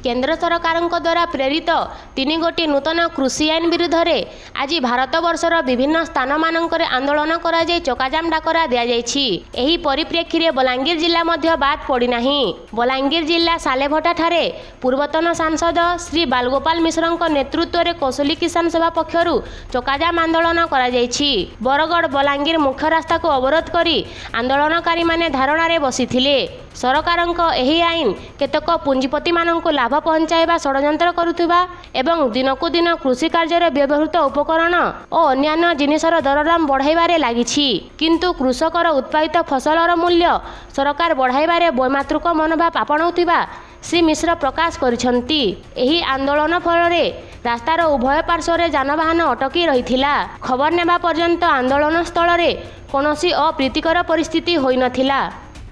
केंद्र सरकार द्वारा प्रेरित 3 गोटी नूतन कृषि आईन विरुद्ध में आज भारत वर्षर विभिन्न स्थान मानक आंदोलन करा चकाजाम डाकरा दि जाइए। परिप्रेक्षी में बलांगीर जिला बाद पड़ना। बलांगीर जिला सालेभटा ठारे पूर्वतन सांसद श्री बालगोपाल मिश्र नेतृत्व में कौशली किसान सभा पक्षर चकाजाम आंदोलन करा बरगढ़ बलांगीर मुख्य रास्ता को अवरोध करी आंदोलनकारी माने धारणा बसिथिले। सरकारक एही आईन केतक पुंजीपति मानक लाभ पहुंचाइबा षड्यंत्र करुथिबा एवं दिनकु दिन कृषि कार्य व्यवहृत उपकरण और अन्यान्य जिनिसर दरदाम बढ़ाइबारे लागिछि। किंतु कृषकर उत्पादित फसलर मूल्य सरकार बढ़ाइबारे वैमातृक मनोभाव आपणाउथिबा श्री मिश्र प्रकाश करिसंती। एही आंदोलन फल रास्तार उभय पार्श्व जानवाहन अटकी रहिथिला। खबर नेबा पर्यंत आंदोलन स्थल रे कोनोसी अप्रीतिकर परिस्थिति होई नथिला।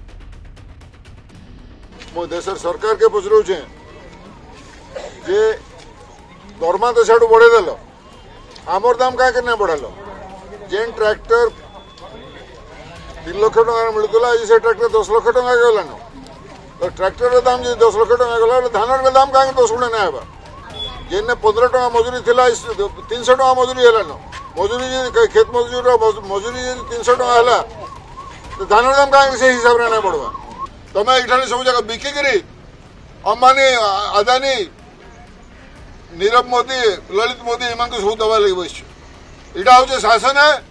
मो देश सरकार के पचरू जे दरमा तो साडू बढ़े देल आमर दाम का के बढ़ाल जेन ट्रैक्टर 3 लाख टका मिलूला से ट्रैक्टर 10 लाख टका गलान तो ट्रैक्टर दाम जो 10 लाख टका गला धान दाम का 10 गुणा ना हेबा जेन 15 टका मजूरी थिला 300 टका मजूरी हेलान मजूरी खेत मजूरी 300 टका हेला तो धान दाम का से हिसाब रे ना बढ़वा तमें ये सब जगह बिकिकी अंबानी अदानी नीरव मोदी ललित मोदी एम सब दबा लगे बस यहाँ हूँ शासन है।